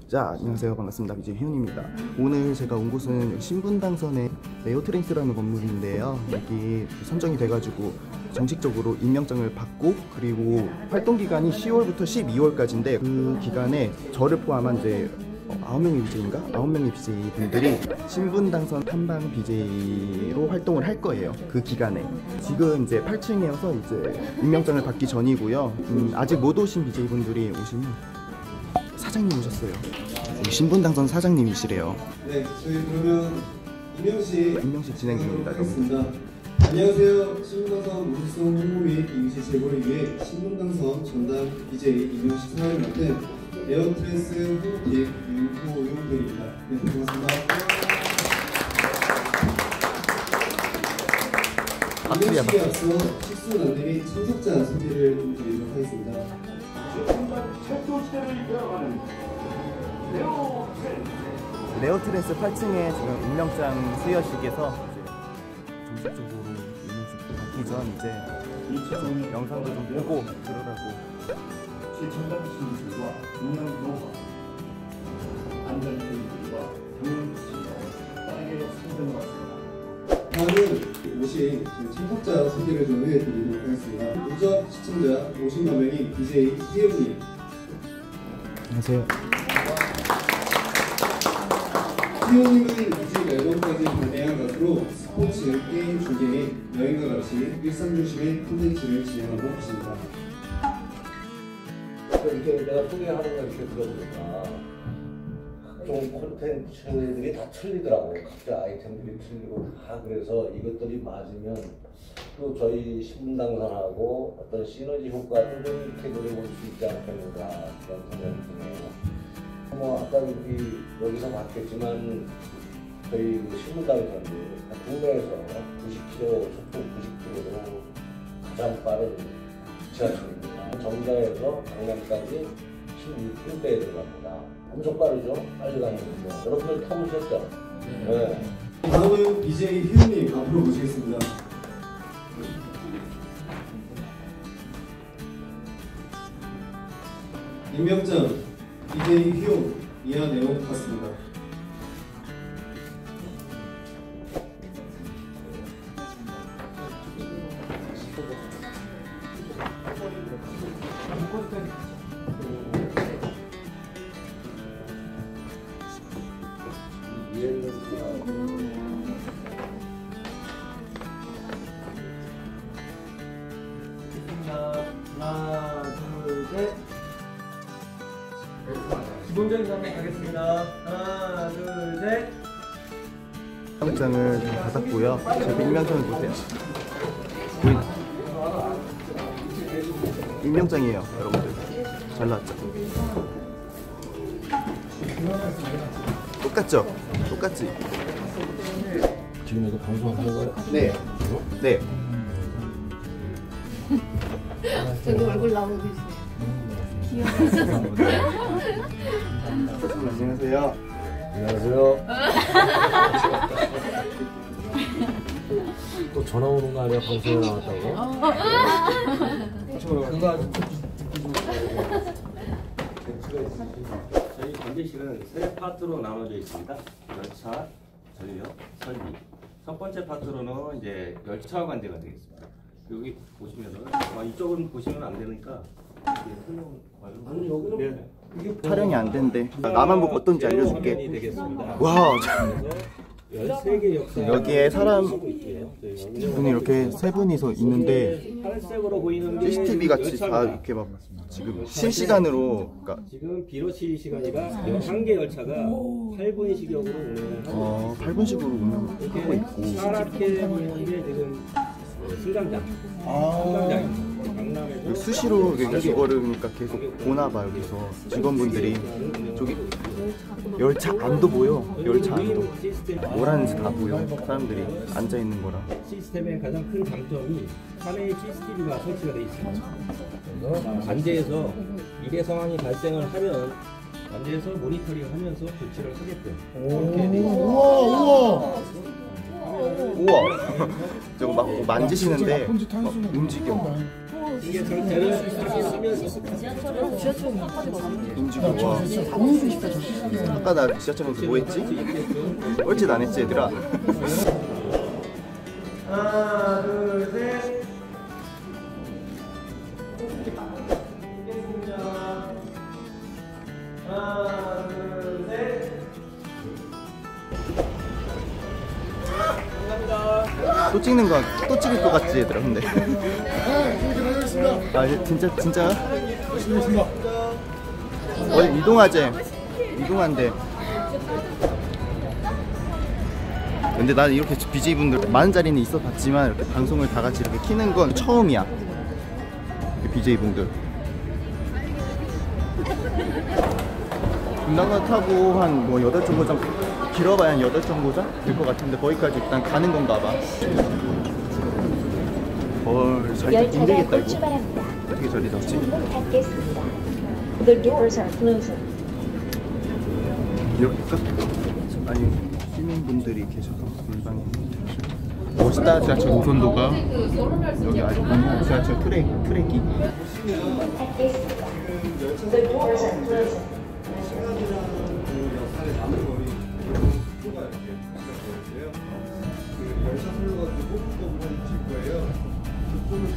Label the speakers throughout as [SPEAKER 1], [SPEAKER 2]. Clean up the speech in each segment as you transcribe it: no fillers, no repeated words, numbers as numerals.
[SPEAKER 1] 자, 안녕하세요. 반갑습니다. BJ 희훈입니다. 오늘 제가 온 곳은 신분당선의 네오트랜스라는 건물인데요. 여기 선정이 돼가지고 정식적으로 임명장을 받고, 그리고 활동기간이 10월부터 12월까지인데 그 기간에 저를 포함한 이제 9명의 BJ인가? 9명의 BJ 분들이 신분당선 탐방 BJ로 활동을 할 거예요. 그 기간에. 지금 이제 8층이어서 이제 임명장을 받기 전이고요. 아직 못 오신 BJ 분들이 오시면 사장님 오셨어요. 신분당선 사장님이시래요.
[SPEAKER 2] 네, 저희 그러면 임명식
[SPEAKER 1] 진행 중입니다.
[SPEAKER 2] 하겠습니다. 안녕하세요. 신분당선 우수성 홍보 및 이미지 제고를 위해 신분당선 전담 BJ 임명식 사회를 맡은 네오트랜스 홍보팀 윤호용들입니다. 네, 반갑습니다. 임명식에 앞서 식수 안내 및 참석자 소개를 좀 드리도록 하겠습니다.
[SPEAKER 1] 네오트랜스 8층에 지금 임명장 수여식에서 이제 정식적으로 임명식 받기 전 이제 영상도 좀 보고 들으라고.
[SPEAKER 3] 최첨단 기술과 운영 노하우, 안전 교육과 경영 지식을 빠르게 선정해 왔습니다.
[SPEAKER 2] 다음은 오신 참석자 소개를 좀 해드리도록 하겠습니다. 누적 시청자 50만 명인 BJ 희훈님.
[SPEAKER 1] 안녕하세요.
[SPEAKER 2] 희훈님은 2집 앨범까지 발매한 가수로 스포츠, 게임 중계인, 여행과 같이 일상 중심의 콘텐츠를 진행하고 계십니다.
[SPEAKER 3] 이렇게 내가 소개하는 걸 이렇게 들어보니까 각종 콘텐츠들이 다 틀리더라고. 각자 아이템들이 틀리고 다. 그래서 이것들이 맞으면 또 저희 신분당선하고 어떤 시너지 효과를 좀 이렇게 노려볼 수 있지 않겠는가 그런 생각이 드네요. 뭐 아까 우리 여기서 봤겠지만 저희 신분당선이 국내에서 90km, 속도 90km로 가장 빠른 지하철입니다. 정자에서 강남까지 16분대에 들어갑니다. 엄청 빠르죠? 빨리 가는 거죠. 여러분들 타보셨죠? 네.
[SPEAKER 2] 다음은 BJ 희훈님 앞으로 모시겠습니다. 임명장 BJ 희훈 이하 내용 같습니다.
[SPEAKER 4] 하나, 둘, 셋. 기본적인 한번 가겠습니다. 하나, 둘, 셋.
[SPEAKER 1] 임명장을 받았고요. 제 임명장을 보세요. 보이나? 임명장이에요, 여러분들. 잘 나왔죠? 똑같죠? 똑같지?
[SPEAKER 3] 지금 이거 방송하는 거예요?
[SPEAKER 1] 네. 네.
[SPEAKER 5] 저기 얼굴 나오고 계시네.
[SPEAKER 1] 안녕하세요.
[SPEAKER 3] 안녕하세요. 또 전화 오는 거 아니야? 방송에 나왔다고?
[SPEAKER 6] 저희 관제실은 세 파트로 나눠져 있습니다. 열차, 전력, 설비. 첫 번째 파트로는 이제 열차 관제가 되겠습니다. 여기 보시면은 이쪽은 보시면 안 되니까
[SPEAKER 3] 아니 여기는
[SPEAKER 6] 네.
[SPEAKER 3] 이게
[SPEAKER 1] 촬영이 안 된대. 나만 보고 어떤지 알려줄게.
[SPEAKER 6] 되겠습니다.
[SPEAKER 1] 와,
[SPEAKER 6] 13개 역사
[SPEAKER 1] 여기에 사람 분이 이렇게 세 분이서 있는데
[SPEAKER 6] 파란색으로 보이는 게
[SPEAKER 1] CCTV 같이 다
[SPEAKER 6] 열차입니다.
[SPEAKER 1] 이렇게 막 지금 실시간으로, 그러니까
[SPEAKER 6] 지금 비로시 시간이라 한 개 열차가 8분식역으로 운행을 하고
[SPEAKER 1] 8분식으로 운영하고 있고.
[SPEAKER 6] 파랗게 보이는 게 지금 승강장. 승강장입니다. 강남에서
[SPEAKER 1] 수시로 이거를 그러니까 계속 보나 봐. 여기서 직원분들이 저기 열차 안도 보여. 열차 안도 뭐라는지 다 보여. 사람들이 앉아 있는 거라.
[SPEAKER 6] 시스템의 가장 큰 장점이 산에 CCTV가 설치가 되어 있습니다. 관제에서 일의 상황이 발생을 하면 관제에서 모니터링을 하면서 조치를 하게끔 이렇게 되어 있습니다.
[SPEAKER 1] 우와. 저거 막 만지시는데 막 움직여.
[SPEAKER 6] 이게 절대를 쓰면서
[SPEAKER 1] 인지고 와. 아까 나 지하철에서 뭐 했지? 뻘짓 안 했지 얘들아?
[SPEAKER 4] 하나, 둘, 셋. 찍겠습니다. 하나, 둘, 셋. 감사합니다.
[SPEAKER 1] 또 찍는 거 또 찍을 것 같지 얘들아 근데. 아 이제 진짜 어디 이동하재 이동한대. 근데 난 이렇게 BJ분들 많은 자리는 있어봤지만 이렇게 방송을 다 같이 이렇게 키는 건 처음이야. BJ분들 금강산 타고 한 뭐 8정거장 길어봐야 한 8정거장 될 것 같은데 거기까지 일단 가는 건가 봐. 헐 자리 힘들겠다 이거.
[SPEAKER 7] 출발합니다.
[SPEAKER 1] 어떻게 자리 잡지?
[SPEAKER 7] 문은 닫겠습니다. The doors are closing.
[SPEAKER 1] 이렇게 할까? 아니 시민분들이 계셔서 일반 멋있다. 지하철 노선도가 여기 아직 지하철 트랙이
[SPEAKER 7] 문은 닫겠습니다. The doors are closing.
[SPEAKER 2] 시간이랑 그 역할에 남은 거리 속도가 이렇게 바뀌었고요. 그 열차 선로가 그 뽑을 거예요. 그 뽑을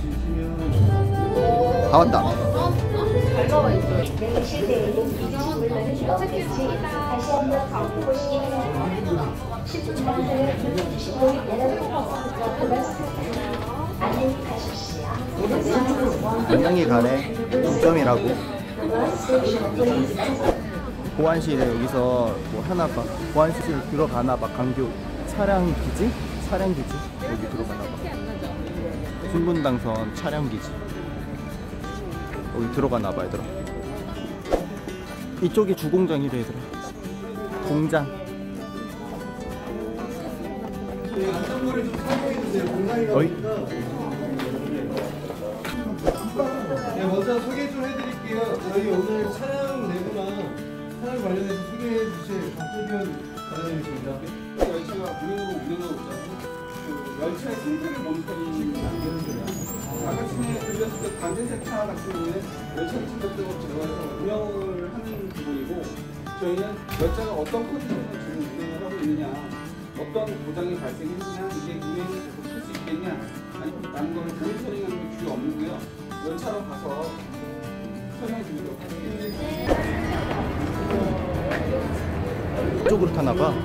[SPEAKER 2] 주시면
[SPEAKER 1] 다 왔다.
[SPEAKER 5] 잘 나와 있죠.
[SPEAKER 7] 내리실 때 문을 넣는지 다시 한번 살펴보시기 바랍니다. 10분 단속에 주시고 안녕히 가십시오.
[SPEAKER 1] 안녕히 가네. 6점이라고. 보안실에 여기서 뭐 하나 봐. 보안실 들어가나 봐. 강교 차량기지? 차량기지? 여기 들어가나 봐. 신분당선 차량기지. 여기 들어가나 봐 얘들아. 이쪽이 주공장이래 얘들아. 공장.
[SPEAKER 2] 안전거리 좀 설명해 주세요. 공간이
[SPEAKER 1] 어이?
[SPEAKER 2] 네, 먼저 소개 좀 해드릴게요. 저희 오늘 차량 내부랑 차량 관련해서 소개해 주실 박태균 과장님이십니다. 열차가 무료로 운행하고 있잖아요. 그 열차의 상태를 모니터링이 안 되는 거예요. 아까 전에 들렸을 때 관제색 차 같은 경우는 열차를 직접적으로 들어가서 운영을 하는 부분이고 저희는 열차가 어떤 컨디션으로 지금 운행을 하고 있느냐, 어떤 고장이 발생했느냐, 이게 운행이 계속 할 수 있겠냐, 아니면 걸 모니터링하는 게 주요 업무고요. 열차로 가서 설명해 드리도록 하겠습니다.
[SPEAKER 1] 이쪽으로 타나 봐.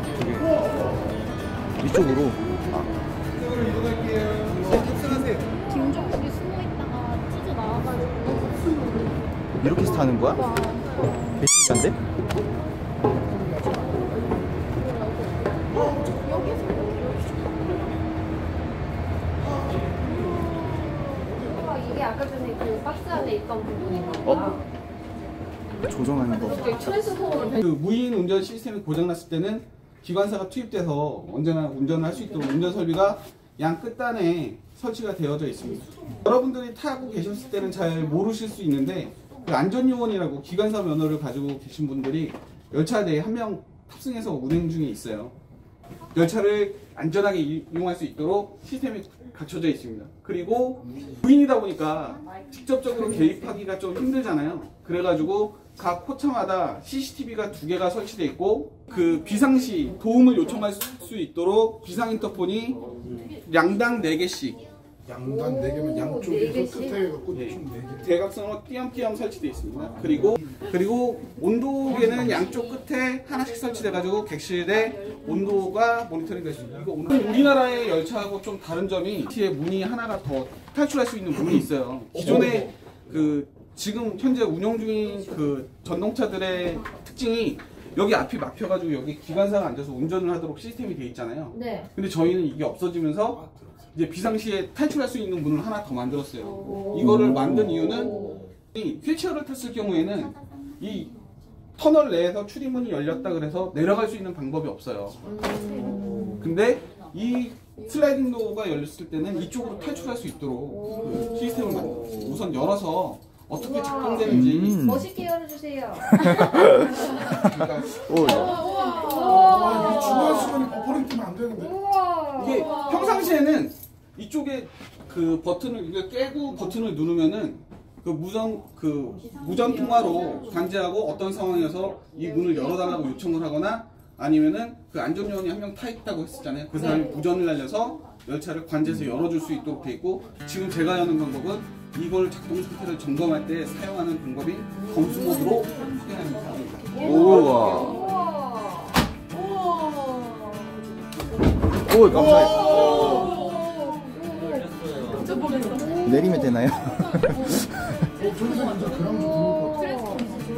[SPEAKER 1] 이쪽으로. 아.
[SPEAKER 2] 이쪽으로 이동할게요. 네, 탑승하세요.
[SPEAKER 5] 김종국이 숨어 있다가 찢어 나와가지고.
[SPEAKER 1] 이렇게 해서 타는 거야? 배신한데?
[SPEAKER 5] 이게 아까 전에 그 박스 안에 있던 부분인가 보다.
[SPEAKER 1] 조정하는 거.
[SPEAKER 5] 이게 트랜스포머를
[SPEAKER 2] 그 무인 운전 시스템이 고장났을 때는 기관사가 투입돼서 언제나 운전을 할 수 있도록 운전 설비가 양 끝단에 설치가 되어져 있습니다. 여러분들이 타고 계셨을 때는 잘 모르실 수 있는데 그 안전요원이라고 기관사 면허를 가지고 계신 분들이 열차 내에 한 명 탑승해서 운행 중에 있어요. 열차를 안전하게 이용할 수 있도록 시스템이 갖춰져 있습니다. 그리고 무인이다 보니까 직접적으로 개입하기가 좀 힘들잖아요. 그래가지고 각 포차마다 CCTV가 2개가 설치되어 있고 그 비상시 도움을 요청할 수 있도록 비상 인터폰이 양당 4개씩
[SPEAKER 8] 양단 4개면 양쪽에서 끝에 갖고 총 4개.
[SPEAKER 2] 대각선으로 띄엄띄엄 설치되어 있습니다. 그리고 온도계는 양쪽 끝에 하나씩 설치돼가지고 객실의 온도가 모니터링 될 수 있습니다. 이거 우리나라의 열차하고 좀 다른 점이 뒤에 문이 하나가 더 탈출할 수 있는 문이 있어요. 기존에 그 지금 현재 운영 중인 그 전동차들의 특징이 여기 앞이 막혀가지고 여기 기관사가 앉아서 운전을 하도록 시스템이 되어 있잖아요.
[SPEAKER 5] 네.
[SPEAKER 2] 근데 저희는 이게 없어지면서 이제 비상시에 탈출할 수 있는 문을 하나 더 만들었어요. 이거를 만든 이유는 이 휠체어를 탔을 경우에는 이 터널 내에서 출입문이 열렸다 그래서 내려갈 수 있는 방법이 없어요. 근데 이 슬라이딩 도어가 열렸을 때는 이쪽으로 탈출할 수 있도록 그 시스템을 만들었어요. 우선 열어서 어떻게 작동되는지
[SPEAKER 5] 멋있게 열어주세요.
[SPEAKER 2] 그러니까
[SPEAKER 1] 오,
[SPEAKER 8] 와, 이게 중요한 시간에 버퍼링 뜨면 안 되는데.
[SPEAKER 5] 우와.
[SPEAKER 2] 이게 평상시에는
[SPEAKER 9] 이쪽에 그 버튼을 이거 깨고 버튼을 누르면은 그 무전 통화로 관제하고 어떤 상황에서 이 문을 열어달라고 요청을 하거나 아니면은 그 안전요원이 한 명 타 있다고 했었잖아요. 그 사람이 무전을 날려서 열차를 관제해서 열어줄 수 있도록 돼 있고, 지금 제가 여는 방법은 이걸 작동 상태를 점검할 때 사용하는 방법인 검수 모드로 확인하는 방법입니다.
[SPEAKER 1] 우와. 오, 감사해요. 내리면 되나요?
[SPEAKER 8] 저기서 이제 그랑 좀 좋을 것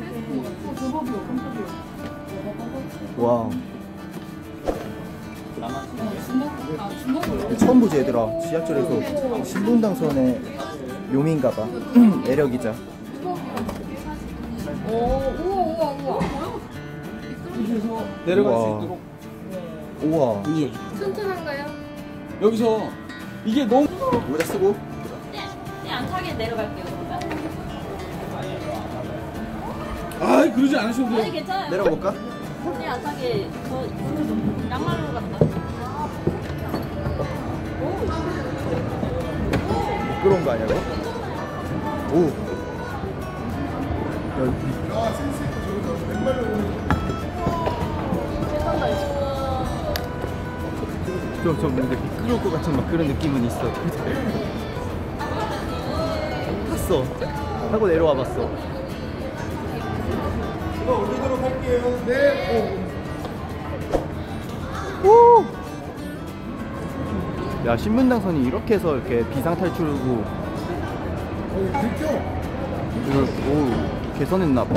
[SPEAKER 8] 같아.
[SPEAKER 1] 와. 처음 보지 얘들아. 지하철에서 신분당선의 묘미인가봐. 매력이자.
[SPEAKER 9] 내려갈
[SPEAKER 1] 우와.
[SPEAKER 9] 수 있도록
[SPEAKER 1] 우와.
[SPEAKER 9] 문이 열려.
[SPEAKER 5] 튼튼한가요?
[SPEAKER 9] 여기서 이게 너무
[SPEAKER 1] 모자 쓰고.
[SPEAKER 10] 네, 안 타게 내려갈게요, 그러면.
[SPEAKER 9] 아 그러지 않으셔도
[SPEAKER 10] 아니,
[SPEAKER 9] 돼요.
[SPEAKER 10] 괜찮아요.
[SPEAKER 1] 내려가 볼까?
[SPEAKER 10] 네, 안 타게. 저 양말로 갔다.
[SPEAKER 1] 미끄러운 거 아니야, 이거? 오.
[SPEAKER 8] 야, 센스 있고 저기서 맨발로 오는
[SPEAKER 1] 좀 근데 미끄러울 것 같은 막 그런 느낌은 있어. 탔어. 타고 내려와 봤어.
[SPEAKER 2] 이거 올리도록 할게요.
[SPEAKER 8] 네.
[SPEAKER 1] 오! 야, 신분당선이 이렇게 해서 이렇게 비상탈출하고
[SPEAKER 8] 들켜.
[SPEAKER 1] 이걸 오 개선했나봐.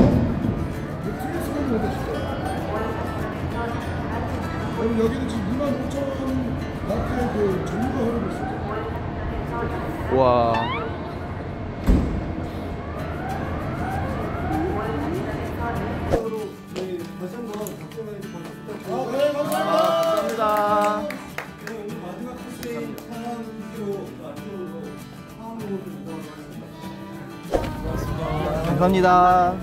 [SPEAKER 8] 여러분 여기는 지금 25,000 마크의 그 전류가 흐르고 있어요.
[SPEAKER 1] 와.
[SPEAKER 2] 네, 다시 한번 박정환 부탁드립니다.
[SPEAKER 8] 네, 감사합니다.
[SPEAKER 1] 감사합니다.
[SPEAKER 2] 네, 오늘 마지막 코스의 상황 위주로 앞으로 상황으로 이동하도록 하겠습니다.
[SPEAKER 1] 감사합니다.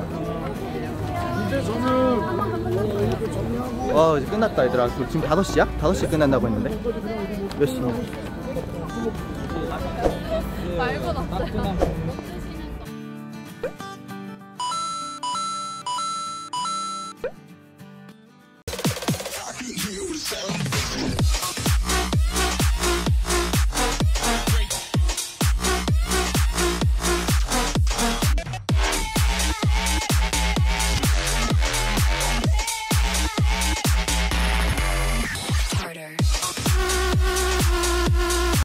[SPEAKER 8] 이제 저는 이렇게 정리하고
[SPEAKER 1] 와, 이제 끝났다 얘들아. 지금 5시야? 5시 끝난다고 했는데 몇 시?
[SPEAKER 5] 말고 났어요.